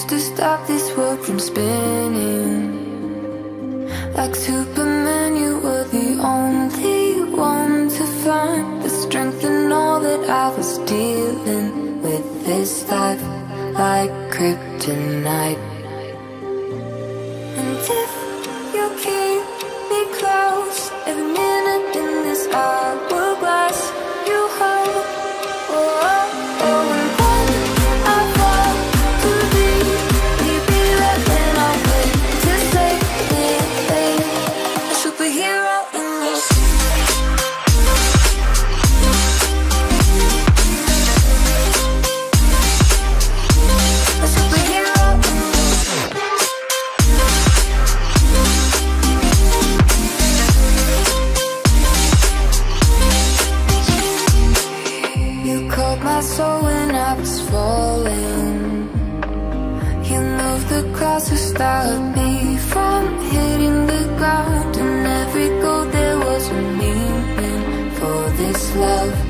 to stop this world from spinning. Like Superman, you were the only one to find the strength in all that I was dealing with this life, like kryptonite. And if you keep me close, every minute in this hourglass you hold. Oh, oh, oh, and when I fall to leave, be right when I wait to save it. A superhero in this. A superhero in this. You caught my soul when I was falling. You moved the clouds to stop me from hitting the ground. And every goal there was a meaning for this love.